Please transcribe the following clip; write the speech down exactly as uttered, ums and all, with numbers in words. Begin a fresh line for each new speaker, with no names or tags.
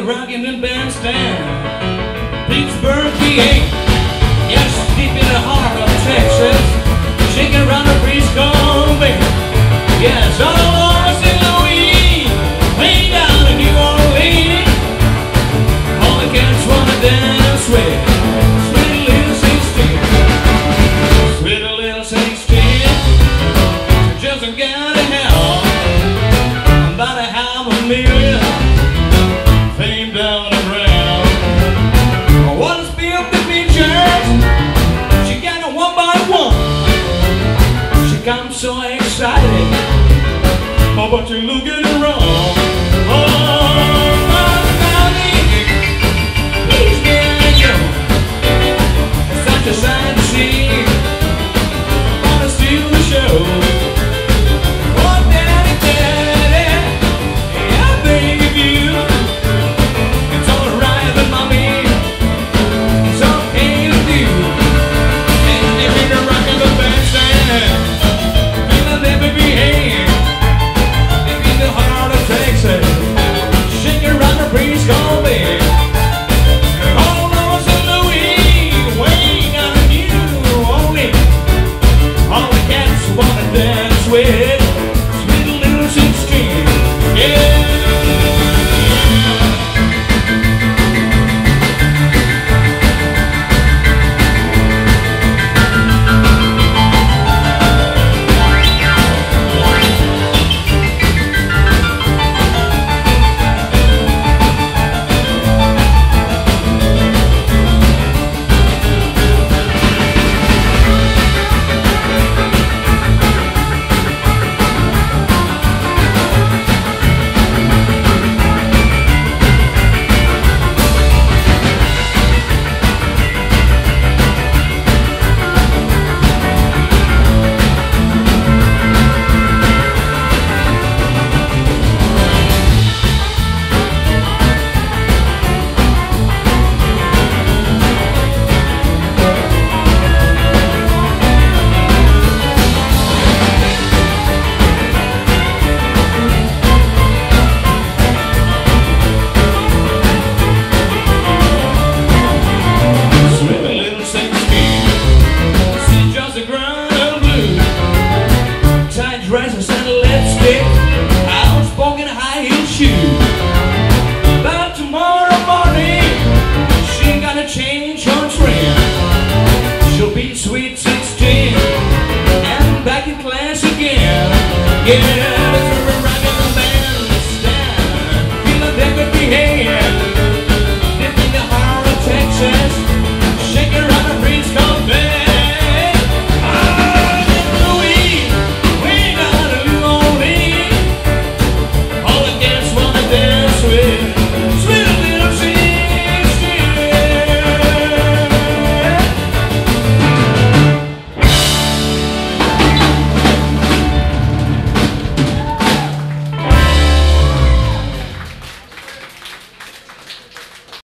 rocking the bandstand. Pittsburgh, P A, yes, deep in the heart of Texas, shaking around the Frisco Bay. Yes, all over Saint Louis, way down in New Orleans, all the cats wanna dance with sweet little sixteen, sweet little sixteen. She just got to hell about a half a million fame down the ground. One speed up the features, she got it one by one. She comes so excited, oh, but you look at her wrong.